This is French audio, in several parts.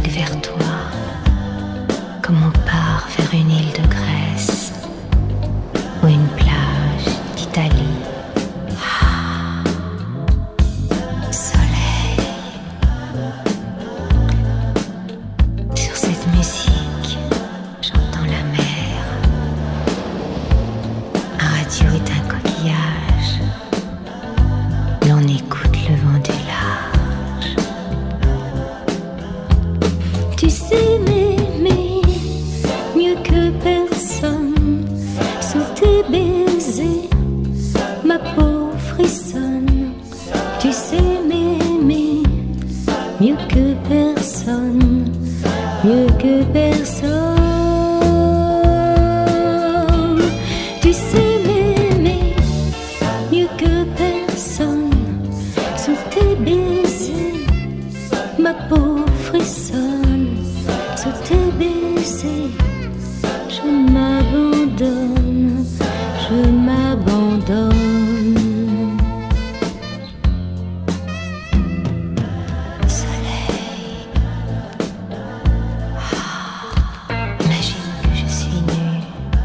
vague vers toi, comme on part vers une île de Grèce ou une plage d'Italie. Ah, soleil. Sur cette musique, j'entends la mer. Un radio est un coquillage. L'on écoute le vent du large. Tu sais m'aimer mieux que personne. Sous tes baisers, ma peau frissonne. Tu sais m'aimer mieux que personne, mieux que personne. Tu sais m'aimer mieux que personne. Sous tes baisers, ma peau frissonne. Sous tes baisers, je m'abandonne, je m'abandonne. Soleil, imagine que je suis nue.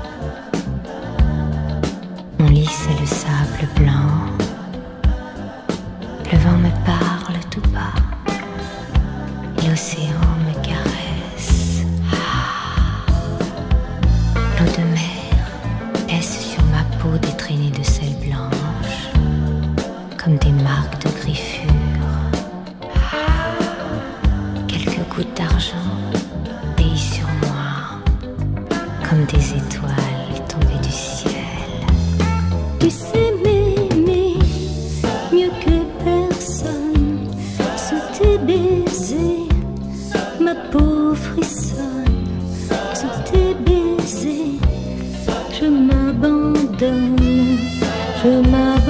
Mon lit c'est le sable blanc. Le vent me parle tout bas. L'océan me caresse. L'eau de mer laisse sur ma peau des traînées de sel blanche, comme des marques de griffures. Quelques gouttes d'argent brillent sur moi, comme des étoiles tombées du ciel. Tu sais m'aimer mieux que personne. Sous tes baisers, ma peau frissonne. Sous tes baisers, je m'abandonne, je m'abandonne.